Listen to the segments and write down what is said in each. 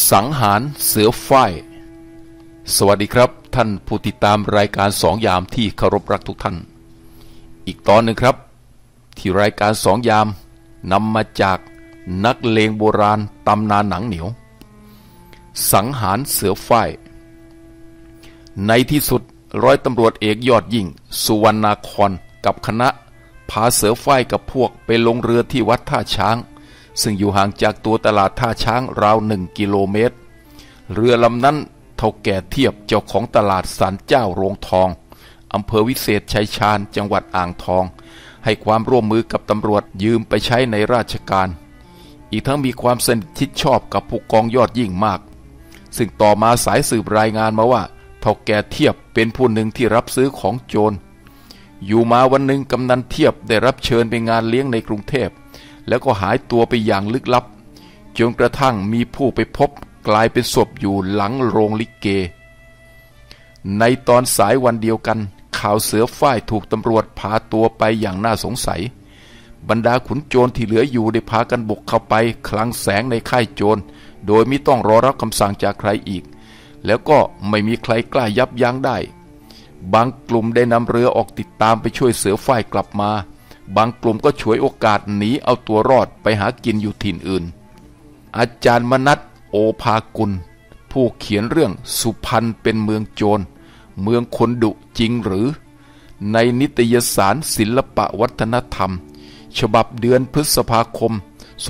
สังหารเสือฝ้ายสวัสดีครับท่านผู้ติดตามรายการสองยามที่เคารพรักทุกท่านอีกตอนหนึ่งครับที่รายการสองยามนำมาจากนักเลงโบราณตำนานหนังเหนียวสังหารเสือฝ้ายในที่สุดร้อยตำรวจเอกยอดยิ่งสุวรรณาครกับคณะพาเสือฝ้ายกับพวกไปลงเรือที่วัดท่าช้างซึ่งอยู่ห่างจากตัวตลาดท่าช้างราว1 กิโลเมตรเรือลำนั้นเท่าแก่เทียบเจ้าของตลาดศาลเจ้าโรงทองอำเภอวิเศษชัยชาญจังหวัดอ่างทองให้ความร่วมมือกับตำรวจยืมไปใช้ในราชการอีกทั้งมีความสนิทชิดชอบกับผู้กองยอดยิ่งมากซึ่งต่อมาสายสืบรายงานมาว่าเท่าแก่เทียบเป็นผู้หนึ่งที่รับซื้อของโจรอยู่มาวันหนึ่งกำนันเทียบได้รับเชิญไปงานเลี้ยงในกรุงเทพแล้วก็หายตัวไปอย่างลึกลับจนกระทั่งมีผู้ไปพบกลายเป็นศพอยู่หลังโรงลิเกในตอนสายวันเดียวกันข่าวเสือฝ้ายถูกตำรวจพาตัวไปอย่างน่าสงสัยบรรดาขุนโจรที่เหลืออยู่ได้พากันบุกเข้าไปคลังแสงในค่ายโจรโดยไม่ต้องรอรับคำสั่งจากใครอีกแล้วก็ไม่มีใครกล้ายับยั้งได้บางกลุ่มได้นำเรือออกติดตามไปช่วยเสือฝ้ายกลับมาบางกลุ่มก็ฉวยโอกาสหนีเอาตัวรอดไปหากินอยู่ถิ่นอื่นอาจารย์มนัสโอภากุลผู้เขียนเรื่องสุพรรณเป็นเมืองโจรเมืองคนดุจริงหรือในนิตยสารศิลปวัฒนธรรมฉบับเดือนพฤษภาคม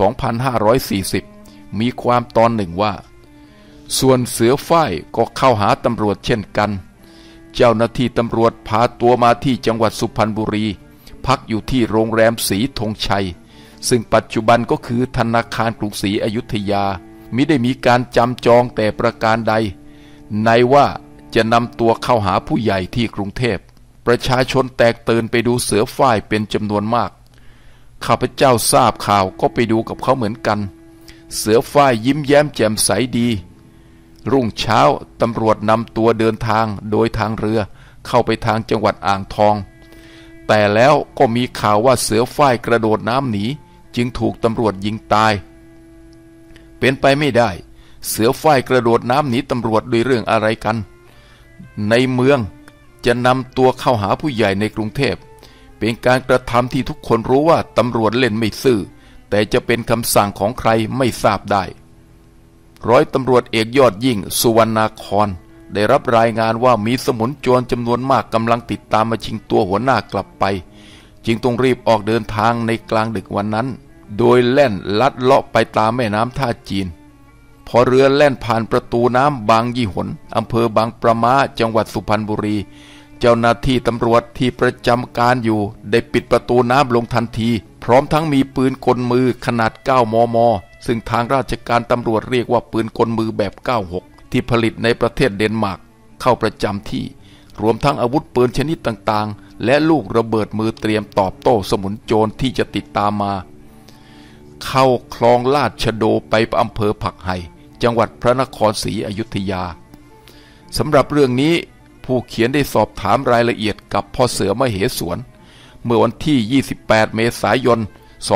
2540 มีความตอนหนึ่งว่าส่วนเสือฝ้ายก็เข้าหาตำรวจเช่นกันเจ้าหน้าที่ตำรวจพาตัวมาที่จังหวัดสุพรรณบุรีพักอยู่ที่โรงแรมศรีธงชัยซึ่งปัจจุบันก็คือธนาคารกรุงศรีอยุธยามิได้มีการจำจองแต่ประการใดในว่าจะนำตัวเข้าหาผู้ใหญ่ที่กรุงเทพประชาชนแตกตื่นไปดูเสือฝ้ายเป็นจำนวนมากข้าพเจ้าทราบข่าวก็ไปดูกับเขาเหมือนกันเสือฝ้ายยิ้มแย้มแจ่มใสดีรุ่งเช้าตำรวจนำตัวเดินทางโดยทางเรือเข้าไปทางจังหวัดอ่างทองแต่แล้วก็มีข่าวว่าเสือฝ้ายกระโดดน้ำหนีจึงถูกตำรวจยิงตายเป็นไปไม่ได้เสือฝ้ายกระโดดน้ำหนีตำรวจด้วยเรื่องอะไรกันในเมืองจะนำตัวเข้าหาผู้ใหญ่ในกรุงเทพเป็นการกระทำที่ทุกคนรู้ว่าตำรวจเล่นไม่ซื่อแต่จะเป็นคำสั่งของใครไม่ทราบได้ร้อยตำรวจเอกยอดยิ่งสุวรรณาครได้รับรายงานว่ามีสมุนโจรจำนวนมากกำลังติดตามมาชิงตัวหัวหน้ากลับไปจึงต้องรีบออกเดินทางในกลางดึกวันนั้นโดยแล่นลัดเลาะไปตามแม่น้ำท่าจีนพอเรือแล่นผ่านประตูน้ำบางยี่หนอำเภอบางประม้าจังหวัดสุพรรณบุรีเจ้าหน้าที่ตำรวจที่ประจำการอยู่ได้ปิดประตูน้ำลงทันทีพร้อมทั้งมีปืนกลมือขนาด9 มม.ซึ่งทางราชการตำรวจเรียกว่าปืนกลมือแบบ96ที่ผลิตในประเทศเดนมาร์กเข้าประจำที่รวมทั้งอาวุธปืนชนิดต่างๆและลูกระเบิดมือเตรียมตอบโต้สมุนโจรที่จะติดตามมาเข้าคลองลาดชโดไปอำเภอผักไห่จังหวัดพระนครศรีอยุธยาสำหรับเรื่องนี้ผู้เขียนได้สอบถามรายละเอียดกับพ่อเสือมเหสวนเมื่อวันที่28 เมษายน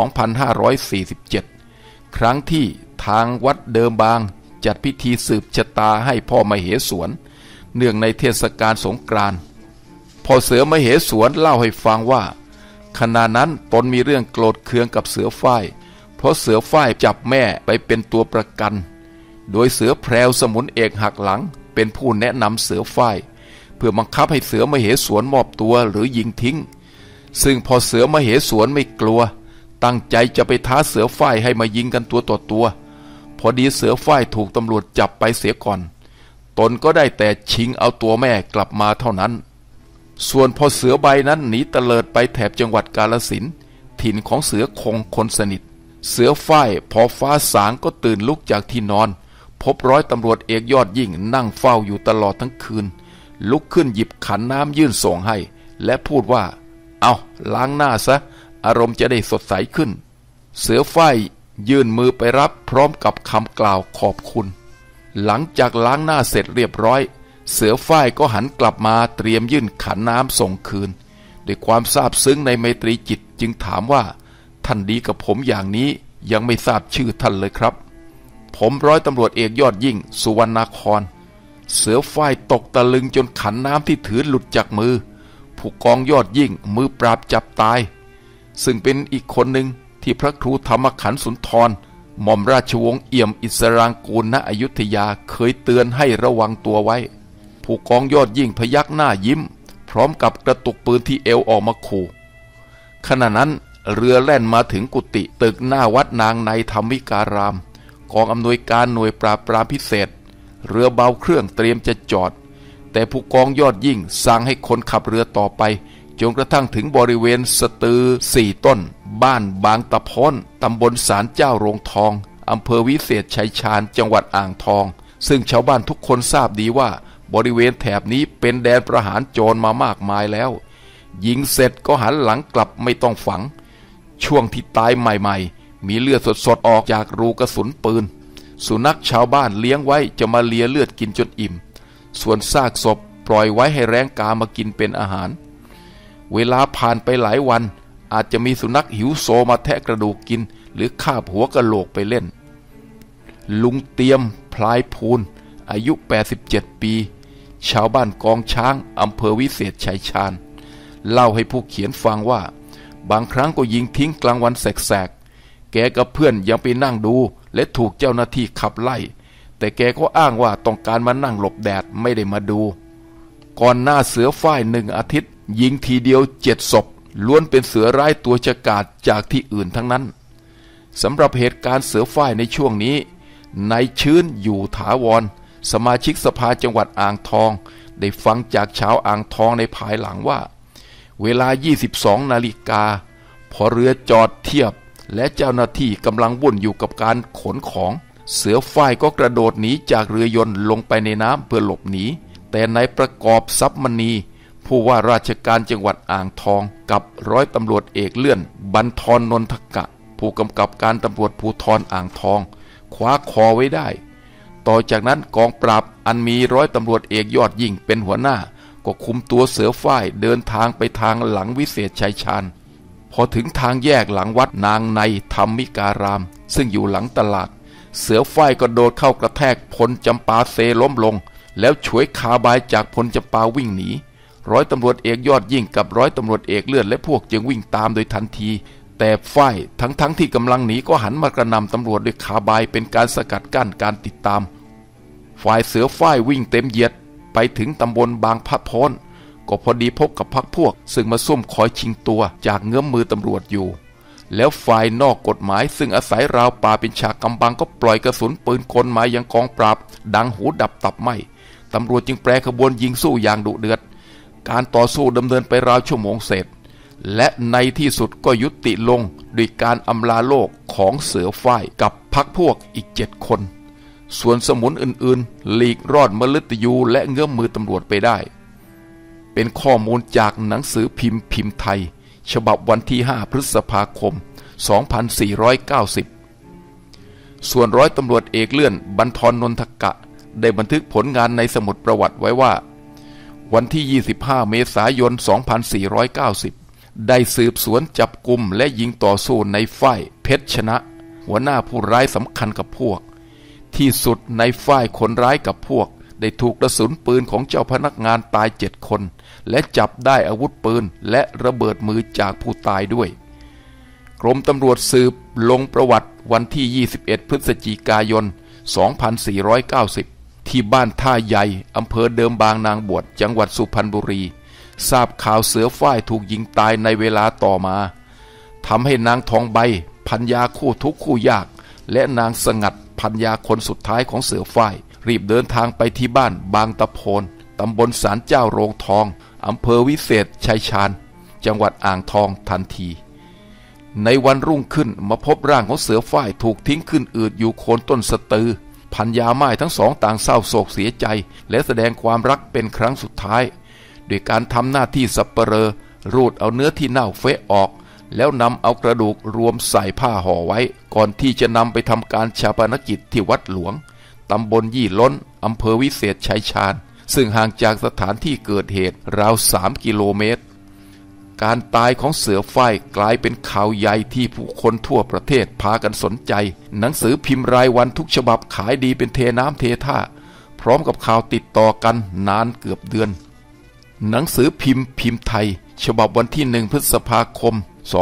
2547 ครั้งที่ทางวัดเดิมบางจัดพิธีสืบชะตาให้พ่อมเหสวนเนื่องในเทศกาลสงกรานต์พ่อเสือมเหสวนเล่าให้ฟังว่าขณะนั้นตนมีเรื่องโกรธเคืองกับเสือฝ้ายเพราะเสือฝ้ายจับแม่ไปเป็นตัวประกันโดยเสือแพรวสมุนเอกหักหลังเป็นผู้แนะนำเสือฝ้ายเพื่อบังคับให้เสือมเหสวนมอบตัวหรือยิงทิ้งซึ่งพอเสือมเหสวนไม่กลัวตั้งใจจะไปท้าเสือฝ้ายให้มายิงกันตัวต่อตัวพอดีเสือฝ้ายถูกตำรวจจับไปเสียก่อนตนก็ได้แต่ชิงเอาตัวแม่กลับมาเท่านั้นส่วนพอเสือใบนั้นหนีเตลิดไปแถบจังหวัดกาฬสินธุ์ถิ่นของเสือคงคนสนิทเสือฝ้ายพอฟ้าสางก็ตื่นลุกจากที่นอนพบร้อยตำรวจเอกยอดยิ่งนั่งเฝ้าอยู่ตลอดทั้งคืนลุกขึ้นหยิบขันน้ำยื่นส่งให้และพูดว่าเอาล้างหน้าซะอารมณ์จะได้สดใสขึ้นเสือฝ้ายยื่นมือไปรับพร้อมกับคำกล่าวขอบคุณหลังจากล้างหน้าเสร็จเรียบร้อยเสือฝ้ายก็หันกลับมาเตรียมยื่นขันน้ำส่งคืนด้วยความซาบซึ้งในไมตรีจิตจึงถามว่าท่านดีกับผมอย่างนี้ยังไม่ทราบชื่อท่านเลยครับผมร้อยตำรวจเอกยอดยิ่งสุวรรณครเสือฝ้ายตกตะลึงจนขันน้ำที่ถือหลุดจากมือผู้กองยอดยิ่งมือปราบจับตายซึ่งเป็นอีกคนหนึ่งที่พระครูธรรมขันธ์สุนทรหม่อมราชวงศ์เอี่ยมอิสรางกูลณอยุธยาเคยเตือนให้ระวังตัวไว้ผู้กองยอดยิ่งพยักหน้ายิ้มพร้อมกับกระตุกปืนที่เอวออกมาขู่ขณะนั้นเรือแล่นมาถึงกุฏิตึกหน้าวัดนางในธรรมิการามกองอำนวยการหน่วยปราบปรามพิเศษเรือเบาเครื่องเตรียมจะจอดแต่ผู้กองยอดยิ่งสั่งให้คนขับเรือต่อไปจนกระทั่งถึงบริเวณสตือ4 ต้นบ้านบางตะพอนตำบลศาลเจ้าโรงทองอำเภอวิเศษชัยชาญจังหวัดอ่างทองซึ่งชาวบ้านทุกคนทราบดีว่าบริเวณแถบนี้เป็นแดนประหารโจรมามากมายแล้วยิงเสร็จก็หันหลังกลับไม่ต้องฝังช่วงที่ตายใหม่ๆมีเลือดสดๆออกจากรูกระสุนปืนสุนัขชาวบ้านเลี้ยงไว้จะมาเลียเลือดกินจนอิ่มส่วนซากศพปล่อยไว้ให้แร้งกามากินเป็นอาหารเวลาผ่านไปหลายวันอาจจะมีสุนัขหิวโซมาแทะกระดูกกินหรือคาบหัวกะโหลกไปเล่นลุงเตียมพลายพูนอายุ87 ปีชาวบ้านกองช้างอำเภอวิเศษชัยชาญเล่าให้ผู้เขียนฟังว่าบางครั้งก็ยิงทิ้งกลางวันแสกๆแกกับเพื่อนยังไปนั่งดูและถูกเจ้าหน้าที่ขับไล่แต่แกก็อ้างว่าต้องการมานั่งหลบแดดไม่ได้มาดูก่อนหน้าเสือฝ้าย1 อาทิตย์ยิงทีเดียว7 ศพล้วนเป็นเสือร้ายตัวฉกาจจากที่อื่นทั้งนั้นสำหรับเหตุการณ์เสือฝ้ายในช่วงนี้นายชื้นอยู่ถาวรสมาชิกสภาจังหวัดอ่างทองได้ฟังจากชาวอ่างทองในภายหลังว่าเวลา 22 นาฬิกาพอเรือจอดเทียบและเจ้าหน้าที่กำลังวุ่นอยู่กับการขนของเสือฝ้ายก็กระโดดหนีจากเรือยนต์ลงไปในน้ำเพื่อหลบหนีแต่นายประกอบทรัพย์มณีผู้ว่าราชการจังหวัดอ่างทองกับร้อยตำรวจเอกเลื่อนบรรทรนนทกะผู้กำกับการตำรวจภูธรอ่างทองคว้าคอไว้ได้ต่อจากนั้นกองปราบอันมีร้อยตำรวจเอกยอดยิ่งเป็นหัวหน้าก็คุมตัวเสือฝ้ายเดินทางไปทางหลังวิเศษชัยชาญพอถึงทางแยกหลังวัดนางในธรรมิการามซึ่งอยู่หลังตลาดเสือฝ้ายก็โดดเข้ากระแทกพลจำปาเซล้มลงแล้วฉวยคาบายจากพลจำปาวิ่งหนีร้อยตำรวจเอกยอดยิ่งกับร้อยตำรวจเอกเลื่อนและพวกจึงวิ่งตามโดยทันทีแต่ฝ้ายทั้งที่กำลังหนีก็หันมากระหน่ำตำรวจด้วยคาบายเป็นการสกัดกั้นการติดตามฝ่ายเสือฝ้ายวิ่งเต็มเหยียดไปถึงตำบลบางพระพรก็พอดีพบกับพรรคพวกซึ่งมาซุ่มคอยชิงตัวจากเงื้อมมือตำรวจอยู่แล้วฝ่ายนอกกฎหมายซึ่งอาศัยราวป่าเป็นฉากกำบังก็ปล่อยกระสุนปืนกลมายังกองปราบดังหูดับตับไหมตำรวจจึงแปรขบวนยิงสู้อย่างดุเดือดการต่อสู้ดำเนินไปราวชั่วโมงเศษและในที่สุดก็ยุติลงด้วยการอำลาโลกของเสือฝ้ายกับพรรคพวกอีก7 คนส่วนสมุนอื่นๆหลีกรอดมฤตยูและเงื้อมมือตำรวจไปได้เป็นข้อมูลจากหนังสือพิมพ์ไทยฉบับวันที่5 พฤษภาคม 2490ส่วนร้อยตำรวจเอกเลื่อนบรรทรนนทกะได้บันทึกผลงานในสมุดประวัติไว้ว่าวันที่ 25 เมษายน 2490ได้สืบสวนจับกุมและยิงต่อสู้ในฝ้ายเพชรชนะหัวหน้าผู้ร้ายสำคัญกับพวกที่สุดในฝ้ายคนร้ายกับพวกได้ถูกกระสุนปืนของเจ้าพนักงานตาย7 คนและจับได้อาวุธปืนและระเบิดมือจากผู้ตายด้วยกรมตำรวจสืบลงประวัติวันที่ 21 พฤศจิกายน 2490ที่บ้านท่าใหญ่อำเภอเดิมบางนางบวชจังหวัดสุพรรณบุรีทราบข่าวเสือฝ้ายถูกยิงตายในเวลาต่อมาทำให้นางทองใบภรรยาคู่ทุกข์คู่ยากและนางสงัดภรรยาคนสุดท้ายของเสือฝ้ายรีบเดินทางไปที่บ้านบางตะโพนตำบลศาลเจ้าโรงทองอำเภอวิเศษชัยชาญจังหวัดอ่างทองทันทีในวันรุ่งขึ้นมาพบร่างของเสือฝ้ายถูกทิ้งขึ้นอืดอยู่โคนต้นสะตือภรรยาม่ายทั้งสองต่างเศร้าโศกเสียใจและแสดงความรักเป็นครั้งสุดท้ายด้วยการทำหน้าที่สับเปลอรูดเอาเนื้อที่เน่าเฟะออกแล้วนำเอากระดูกรวมใส่ผ้าห่อไว้ก่อนที่จะนำไปทำการฌาปนกิจที่วัดหลวงตำบลยี่ล้นอำเภอวิเศษชัยชาญซึ่งห่างจากสถานที่เกิดเหตุราว3 กิโลเมตรการตายของเสือฝ้ายกลายเป็นข่าวใหญ่ที่ผู้คนทั่วประเทศพากันสนใจหนังสือพิมพ์รายวันทุกฉบับขายดีเป็นเทน้ำเทท่าพร้อมกับข่าวติดต่อกันนานเกือบเดือนหนังสือพิมพ์ไทยฉบับวันที่1 พฤษภาคม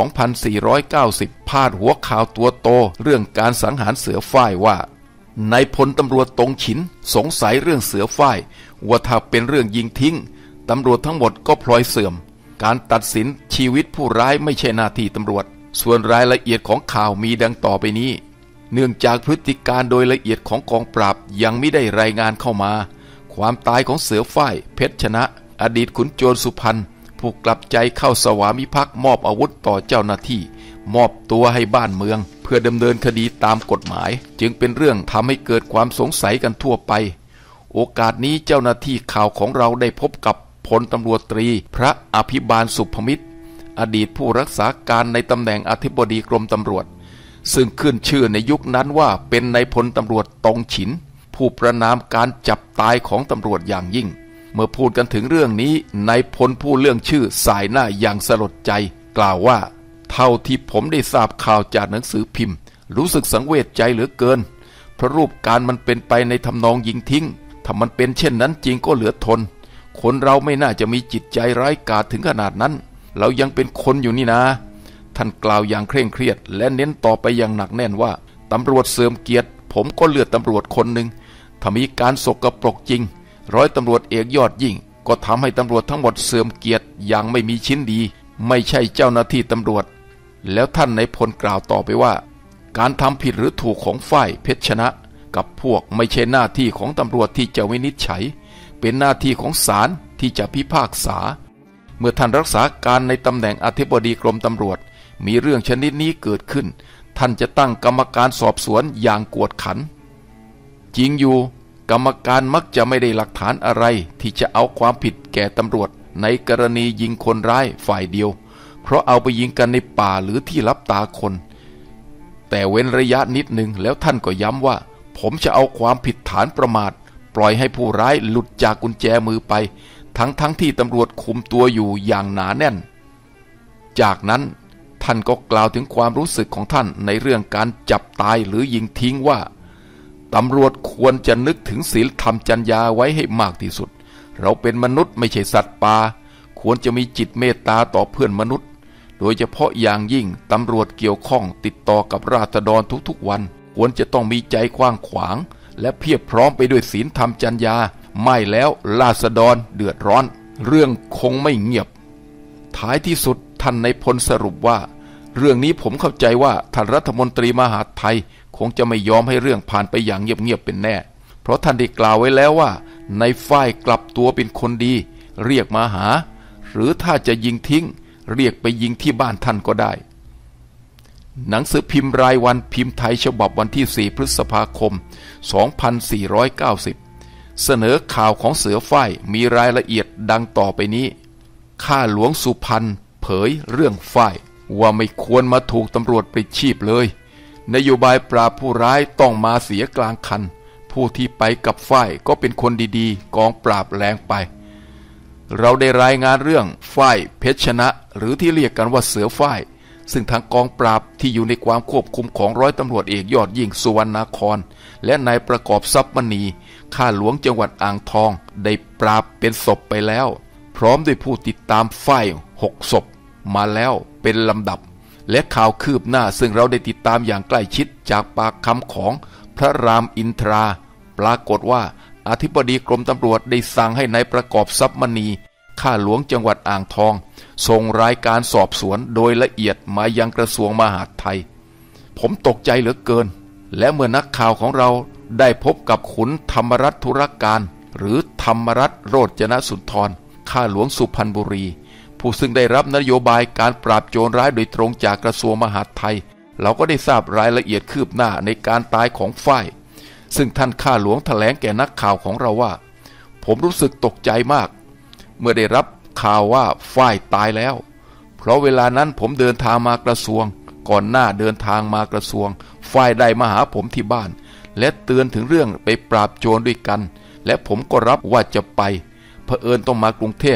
2490 พาดหัวข่าวตัวโตเรื่องการสังหารเสือฝ้ายว่านายพลตำรวจตงฉินสงสัยเรื่องเสือฝ้ายว่าถ้าเป็นเรื่องยิงทิ้งตำรวจทั้งหมดก็พลอยเสื่อมการตัดสินชีวิตผู้ร้ายไม่ใช่หน้าที่ตำรวจส่วนรายละเอียดของข่าวมีดังต่อไปนี้เนื่องจากพฤติการโดยละเอียดของกองปราบยังไม่ได้รายงานเข้ามาความตายของเสือฝ้ายเพชรชนะอดีตขุนโจรสุพรรณผู้กลับใจเข้าสวามิภักดิ์มอบอาวุธต่อเจ้าหน้าที่มอบตัวให้บ้านเมืองเพื่อดำเนินคดีตามกฎหมายจึงเป็นเรื่องทำให้เกิดความสงสัยกันทั่วไปโอกาสนี้เจ้าหน้าที่ข่าวของเราได้พบกับพลตำรวจตรีพระอภิบาลสุภมิตรอดีตผู้รักษาการในตำแหน่งอธิบดีกรมตำรวจซึ่งขึ้นชื่อในยุคนั้นว่าเป็นนายพลตำรวจตงฉินผู้ประนามการจับตายของตำรวจอย่างยิ่งเมื่อพูดกันถึงเรื่องนี้นายพลผู้เรื่องชื่อสายหน้าอย่างสลดใจกล่าวว่าเท่าที่ผมได้ทราบข่าวจากหนังสือพิมพ์รู้สึกสังเวชใจเหลือเกินเพราะรูปการมันเป็นไปในทำนองยิงทิ้งถ้ามันเป็นเช่นนั้นจริงก็เหลือทนคนเราไม่น่าจะมีจิตใจร้ายกาจถึงขนาดนั้นเรายังเป็นคนอยู่นี่นะท่านกล่าวอย่างเคร่งเครียดและเน้นต่อไปอย่างหนักแน่นว่าตำรวจเสื่อมเกียรติผมก็เลือดตำรวจคนหนึ่งถ้ามีการสกปรกจริงร้อยตำรวจเอกยอดยิ่งก็ทำให้ตำรวจทั้งหมดเสื่อมเกียรติอย่างไม่มีชิ้นดีไม่ใช่เจ้าหน้าที่ตำรวจแล้วท่านนายพลกล่าวต่อไปว่าการทำผิดหรือถูกของฝ่ายเพชรชนะกับพวกไม่ใช่หน้าที่ของตำรวจที่จะวินิจฉัยเป็นหน้าที่ของศาลที่จะพิพากษาเมื่อท่านรักษาการในตำแหน่งอธิบดีกรมตำรวจมีเรื่องชนิดนี้เกิดขึ้นท่านจะตั้งกรรมการสอบสวนอย่างกวดขันจริงอยู่กรรมการมักจะไม่ได้หลักฐานอะไรที่จะเอาความผิดแก่ตำรวจในกรณียิงคนร้ายฝ่ายเดียวเพราะเอาไปยิงกันในป่าหรือที่ลับตาคนแต่เว้นระยะนิดหนึ่งแล้วท่านก็ย้ำว่าผมจะเอาความผิดฐานประมาทปล่อยให้ผู้ร้ายหลุดจากกุญแจมือไปทั้งที่ตำรวจคุมตัวอยู่อย่างหนาแน่นจากนั้นท่านก็กล่าวถึงความรู้สึกของท่านในเรื่องการจับตายหรือยิงทิ้งว่าตำรวจควรจะนึกถึงศีลธรรมจรรยาไว้ให้มากที่สุดเราเป็นมนุษย์ไม่ใช่สัตว์ป่าควรจะมีจิตเมตตาต่อเพื่อนมนุษย์โดยเฉพาะอย่างยิ่งตำรวจเกี่ยวข้องติดต่อกับราษฎรทุกๆวันควรจะต้องมีใจกว้างขวางและเพียบพร้อมไปด้วยศีลธรรมจรรยาไม่แล้วราษฎรเดือดร้อนเรื่องคงไม่เงียบท้ายที่สุดท่านนายพลสรุปว่าเรื่องนี้ผมเข้าใจว่าท่านรัฐมนตรีมหาดไทยคงจะไม่ยอมให้เรื่องผ่านไปอย่างเงียบๆเป็นแน่เพราะท่านได้กล่าวไว้แล้วว่าในฝ่ายกลับตัวเป็นคนดีเรียกมาหาหรือถ้าจะยิงทิ้งเรียกไปยิงที่บ้านท่านก็ได้หนังสือพิมพ์รายวันพิมพ์ไทยฉบับวันที่4 พฤษภาคม 2490เสนอข่าวของเสือฝ้ายมีรายละเอียดดังต่อไปนี้ข้าหลวงสุพรรณเผยเรื่องฝ้ายว่าไม่ควรมาถูกตำรวจปลิดชีพเลยนโยบายปราบผู้ร้ายต้องมาเสียกลางคันผู้ที่ไปกับฝ้ายก็เป็นคนดีๆกองปราบแรงไปเราได้รายงานเรื่องฝ้ายเพชรชนะหรือที่เรียกกันว่าเสือฝ้ายซึ่งทางกองปราบที่อยู่ในความควบคุมของร้อยตำรวจเอกยอดยิ่งสุวรรณครและนายประกอบทรัพย์มณีข้าหลวงจังหวัดอ่างทองได้ปราบเป็นศพไปแล้วพร้อมด้วยผู้ติดตามฝ้าย6 ศพมาแล้วเป็นลำดับและข่าวคืบหน้าซึ่งเราได้ติดตามอย่างใกล้ชิดจากปากคำของพระรามอินทราปรากฏว่าอธิบดีกรมตำรวจได้สั่งให้นายประกอบทรัพย์มณีข้าหลวงจังหวัดอ่างทองส่งรายการสอบสวนโดยละเอียดมายังกระทรวงมหาดไทยผมตกใจเหลือเกินและเมื่อนักข่าวของเราได้พบกับขุนธรรมรัตน์ธุรการหรือธรรมรัตน์โรจนสุนทรข้าหลวงสุพรรณบุรีผู้ซึ่งได้รับนโยบายการปราบโจรร้ายโดยตรงจากกระทรวงมหาดไทยเราก็ได้ทราบรายละเอียดคืบหน้าในการตายของฝ้ายซึ่งท่านข้าหลวงแถลงแก่นักข่าวของเราว่าผมรู้สึกตกใจมากเมื่อได้รับข่าวว่าฝ้ายตายแล้วเพราะเวลานั้นผมเดินทางมากระทรวงก่อนหน้าเดินทางมากระทรวงฝ้ายได้มาหาผมที่บ้านและเตือนถึงเรื่องไปปราบโจรด้วยกันและผมก็รับว่าจะไปเผอิญต้องมากรุงเทพ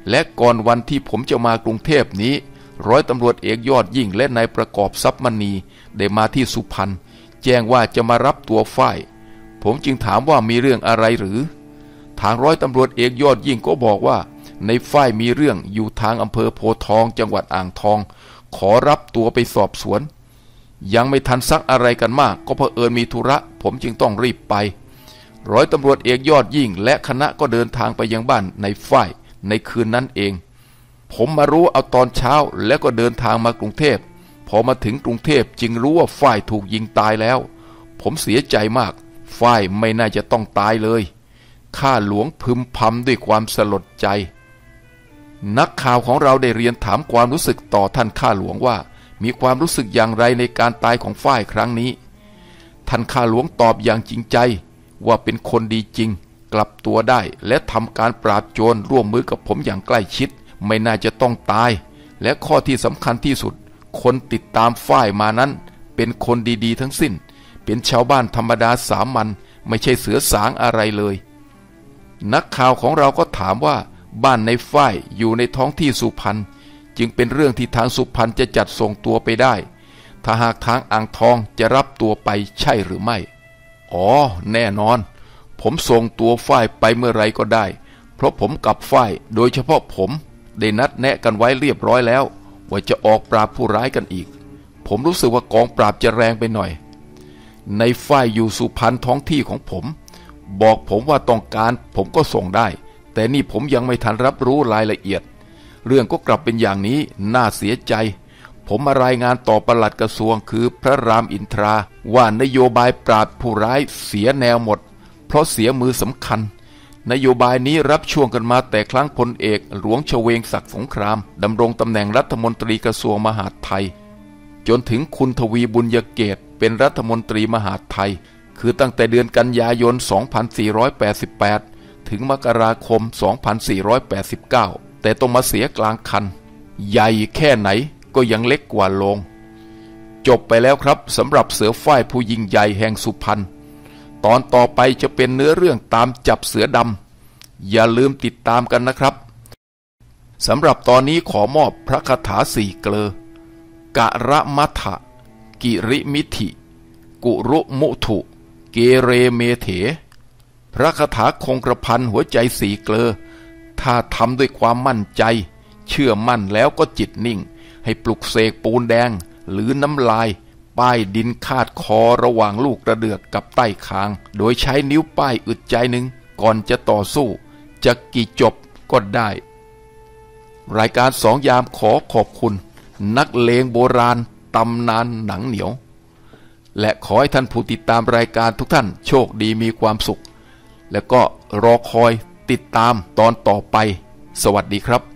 และก่อนวันที่ผมจะมากรุงเทพนี้ร้อยตำรวจเอกยอดยิ่งและนายประกอบทรัพย์มณีได้มาที่สุพรรณแจ้งว่าจะมารับตัวฝ้ายผมจึงถามว่ามีเรื่องอะไรหรือทางร้อยตำรวจเอกยอดยิ่งก็บอกว่าในฝ้ายมีเรื่องอยู่ทางอำเภอโพธิ์ทองจังหวัดอ่างทองขอรับตัวไปสอบสวนยังไม่ทันซักอะไรกันมากก็เผอิญมีธุระผมจึงต้องรีบไปร้อยตำรวจเอกยอดยิ่งและคณะก็เดินทางไปยังบ้านในฝ้ายในคืนนั้นเองผมมารู้เอาตอนเช้าแล้วก็เดินทางมากรุงเทพพอมาถึงกรุงเทพจึงรู้ว่าฝ้ายถูกยิงตายแล้วผมเสียใจมากฝ้ายไม่น่าจะต้องตายเลยข้าหลวงพึมพำด้วยความสลดใจนักข่าวของเราได้เรียนถามความรู้สึกต่อท่านข้าหลวงว่ามีความรู้สึกอย่างไรในการตายของฝ้ายครั้งนี้ท่านข้าหลวงตอบอย่างจริงใจว่าเป็นคนดีจริงกลับตัวได้และทำการปราบโจรร่วมมือกับผมอย่างใกล้ชิดไม่น่าจะต้องตายและข้อที่สำคัญที่สุดคนติดตามฝ้ายมานั้นเป็นคนดีๆทั้งสิ้นเป็นชาวบ้านธรรมดาสามัญไม่ใช่เสือสางอะไรเลยนักข่าวของเราก็ถามว่าบ้านในฝ้ายอยู่ในท้องที่สุพรรณจึงเป็นเรื่องที่ทางสุพรรณจะจัดส่งตัวไปได้ถ้าหากทางอ่างทองจะรับตัวไปใช่หรือไม่อ๋อแน่นอนผมส่งตัวฝ้ายไปเมื่อไรก็ได้เพราะผมกับฝ้ายโดยเฉพาะผมได้นัดแนะกันไว้เรียบร้อยแล้วว่าจะออกปราบผู้ร้ายกันอีกผมรู้สึกว่ากองปราบจะแรงไปหน่อยในฝ้ายอยู่สุพรรณท้องที่ของผมบอกผมว่าต้องการผมก็ส่งได้แต่นี่ผมยังไม่ทันรับรู้รายละเอียดเรื่องก็กลับเป็นอย่างนี้น่าเสียใจผมมารายงานต่อปลัดกระทรวงคือพระรามอินทราว่านโยบายปราบผู้ร้ายเสียแนวหมดเพราะเสียมือสำคัญนโยบายนี้รับช่วงกันมาแต่ครั้งพลเอกหลวงชเวงศักดิ์สงครามดำรงตำแหน่งรัฐมนตรีกระทรวงมหาดไทยจนถึงคุณทวีบุญยเกตเป็นรัฐมนตรีมหาดไทยคือตั้งแต่เดือนกันยายน 2488 ถึงมกราคม 2489 แต่ต้องมาเสียกลางคันใหญ่แค่ไหนก็ยังเล็กกว่าโลงจบไปแล้วครับสำหรับเสือฝ้ายผู้ยิ่งใหญ่แห่งสุพรรณตอนต่อไปจะเป็นเนื้อเรื่องตามจับเสือดำอย่าลืมติดตามกันนะครับสำหรับตอนนี้ขอมอบพระคาถาสี่เกลอกะระมัทะกิริมิถิกุรุมุถุเกเรเมเถพระคาถาคงกระพันหัวใจสี่เกลอถ้าทำด้วยความมั่นใจเชื่อมั่นแล้วก็จิตนิ่งให้ปลุกเสกปูนแดงหรือน้ำลายป้ายดินคาดคอระหว่างลูกกระเดือกกับใต้คางโดยใช้นิ้วป้ายอึดใจหนึ่งก่อนจะต่อสู้จะกี่จบก็ได้รายการสองยามขอขอบคุณนักเลงโบราณตำนานหนังเหนียวและขอให้ท่านผู้ติดตามรายการทุกท่านโชคดีมีความสุขและก็รอคอยติดตามตอนต่อไปสวัสดีครับ